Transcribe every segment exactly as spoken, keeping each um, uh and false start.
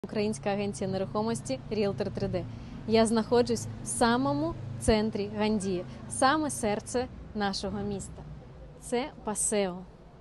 Українська агенція нерухомості Ріелтор три де. Я знаходжусь в самому центрі Гандії, саме серце нашого міста. Це Пасео.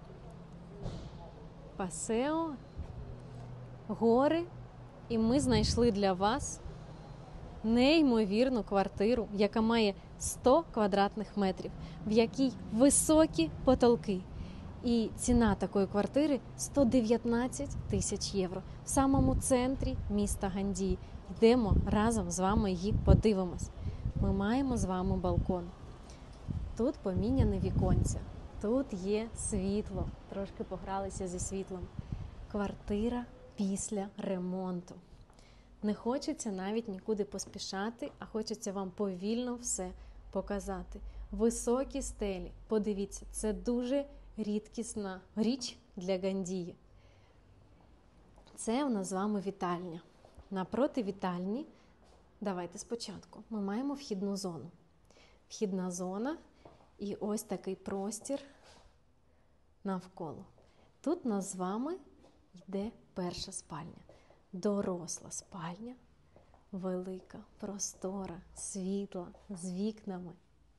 Пасео, гори, і ми знайшли для вас неймовірну квартиру, яка має сто квадратних метрів, в якій високі потолки. І ціна такої квартири сто дев'ятнадцять тисяч євро в самому центрі міста Гандії. Йдемо разом з вами її подивимось. Ми маємо з вами балкон. Тут поміняне віконця, тут є світло, трошки погралися зі світлом. Квартира після ремонту. Не хочеться навіть нікуди поспішати, а хочеться вам повільно все показати. Високі стелі, подивіться, це дуже рідкісна річ для Гандії. Це у нас з вами вітальня. Напроти вітальні, давайте спочатку, ми маємо вхідну зону. Вхідна зона і ось такий простір навколо. Тут у нас з вами йде перша спальня. Доросла спальня, велика, простора, світла, з вікнами.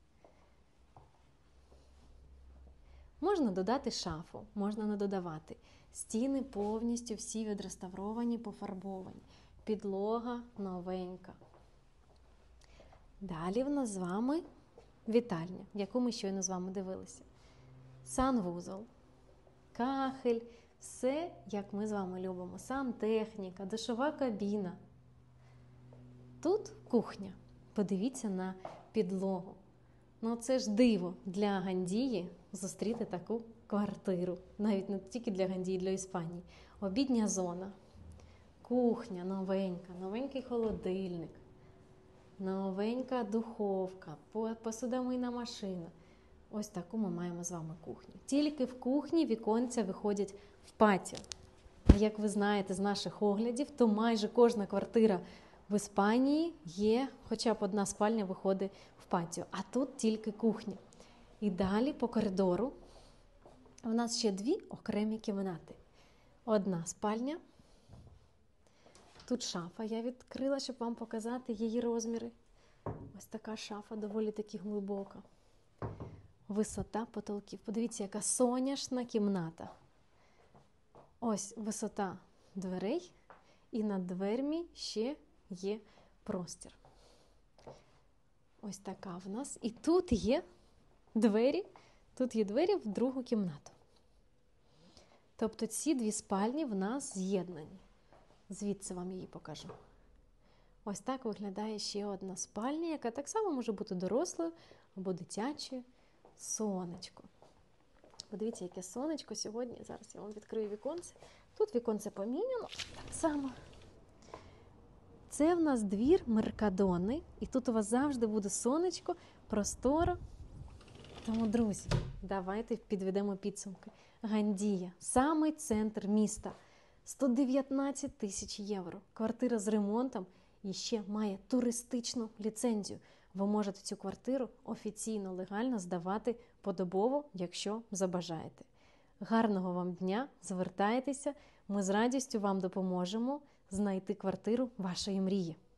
Можна додати шафу, можна не додавати. Стіни повністю всі відреставровані, пофарбовані. Підлога новенька. Далі в нас з вами вітальня, яку ми щойно з вами дивилися. Санвузол, кахель, все, як ми з вами любимо. Сантехніка, душова кабіна. Тут кухня. Подивіться на підлогу. Ну це ж диво для Гандії зустріти таку квартиру. Навіть не тільки для Гандії, для Іспанії. Обідня зона, кухня новенька, новенький холодильник, новенька духовка, посудомийна машина. Ось таку ми маємо з вами кухню. Тільки в кухні віконця виходять в патіо. Як ви знаєте з наших оглядів, то майже кожна квартира в Іспанії є, хоча б одна спальня виходить в патіо, а тут тільки кухня. І далі по коридору у нас ще дві окремі кімнати. Одна спальня. Тут шафа я відкрила, щоб вам показати її розміри. Ось така шафа, доволі таки глибока. Висота потолків. Подивіться, яка соняшна кімната. Ось висота дверей, і над дверми ще є простір. Ось така в нас. І тут є двері, тут є двері в другу кімнату. Тобто ці дві спальні в нас з'єднані. Звідси вам її покажу. Ось так виглядає ще одна спальня, яка так само може бути дорослою або дитячою. Сонечко. Подивіться, яке сонечко сьогодні. Зараз я вам відкрию віконце. Тут віконце поміняно. Так само. Це в нас двір Меркадони. І тут у вас завжди буде сонечко, просторо. Тому, друзі, давайте підведемо підсумки. Гандія. Самий центр міста. сто дев'ятнадцять тисяч євро. Квартира з ремонтом і ще має туристичну ліцензію. Ви можете цю квартиру офіційно, легально здавати подобово, якщо забажаєте. Гарного вам дня, звертайтеся, ми з радістю вам допоможемо знайти квартиру вашої мрії.